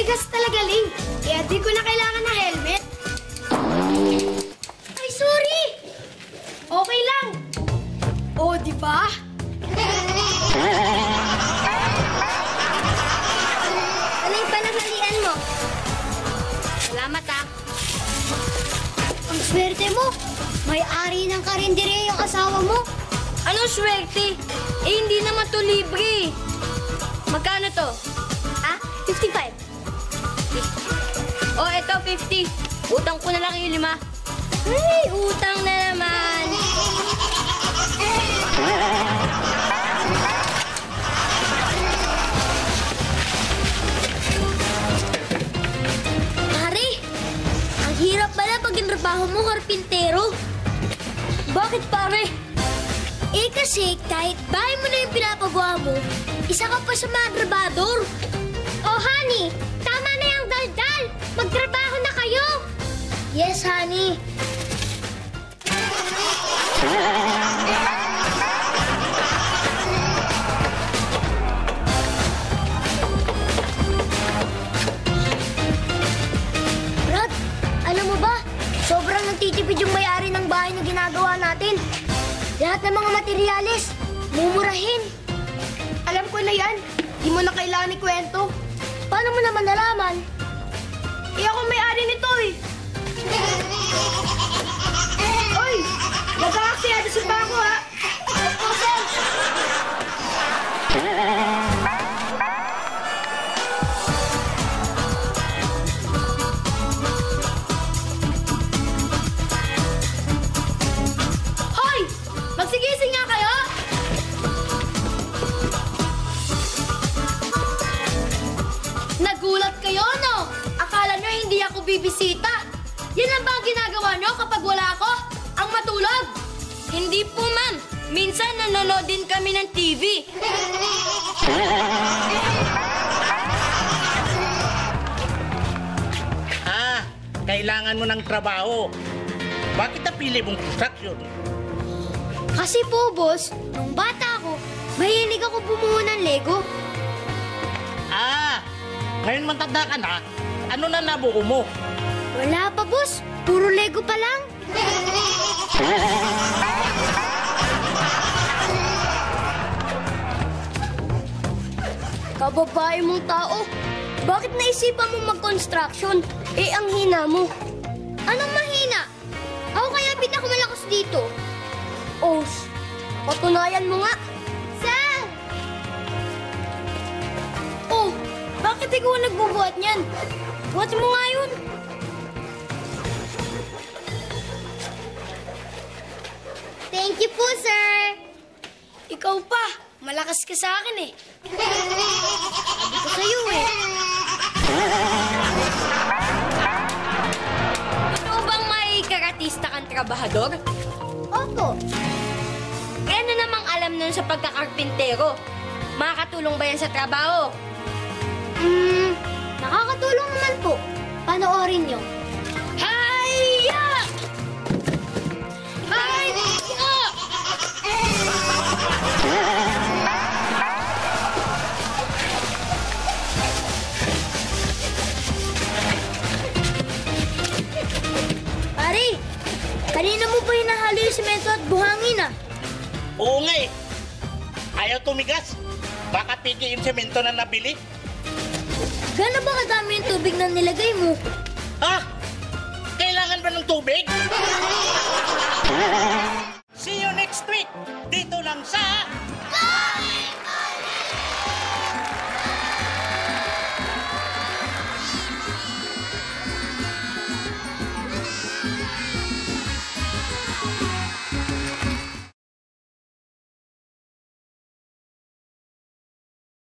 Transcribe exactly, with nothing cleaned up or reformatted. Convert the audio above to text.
Matigas talaga, Ling. Kaya di ko na kailangan ng helmet. Ay, sorry! Okay lang. O, di ba? Ano yung pananghalian mo? Salamat, ah. Ang swerte mo. May-ari ng karinderya yung asawa mo. Anong swerte? Eh, hindi naman to libre. Magkano to? Ah, fifty-five. Oh, eto, fifty. Utang ko na lang yung lima. Ay, utang na naman. Pare, ang hirap pala pag trabaho mo, karpintero. Bakit, pare? Eh kasi kahit bahay mo na yung pinapagawa mo, isa ka pa sa mga trabador. Oh, honey, tama na yung daldal. Magtrabaho na kayo. Yes, honey. Brad, alam mo ba, sobrang nagtitipid yung may-ari ng bahay na ginagawa natin. Lahat ng mga materyales, mumurahin. Alam ko na yan. Di mo na kailangan ikwento. Paano mo naman nalaman? Eh, ako may-ari nito, eh. Oy! Nagkakaksiyado si Paco, ha? Hoy! Magsigising nga kayo! Nagulat kayo, no? Akala nyo hindi ako bibisita. Yan ang ba ang ginagawa nyo kapag wala ako? Ang matulog? Hindi po, ma'am. Minsan nanonood din kami ng T V. Ah, kailangan mo ng trabaho. Bakit napili mong construction? Kasi po, boss, nung bata ako, mahilig ako bumuo ng Lego. Ah, ngayon matanda ka na, ano na nabuo mo? Wala pa, boss. Puro Lego pa lang. Kababae mong tao, bakit naisipan mo mag-construction? Eh, ang hina mo. Anong mahina? Ako kaya pinakamalakas dito. Os, patunayan mo nga. Sal! Oh, bakit ikaw ang nagbubuhat niyan? Buhat mo nga yun. Thank you po, sir. Ikaw pa. Malakas ka sa akin, eh. Sabi ko sa'yo, eh. Totoo bang may karatista kang trabahador? Opo. Eh, ano namang alam nun sa pagkakarpintero? Makakatulong ba yan sa trabaho? Hmm, nakakatulong naman po. Panoorin niyo. Hayya! Hayya! Pare, kanina mo pa hinahalo yung semento at buhangin, ah. Oo nga eh. Ayaw tumigas. Baka pigi yung semento na nabili. Gano'n ba kadami yung tubig na nilagay mo? Ha? Kailangan ba ng tubig?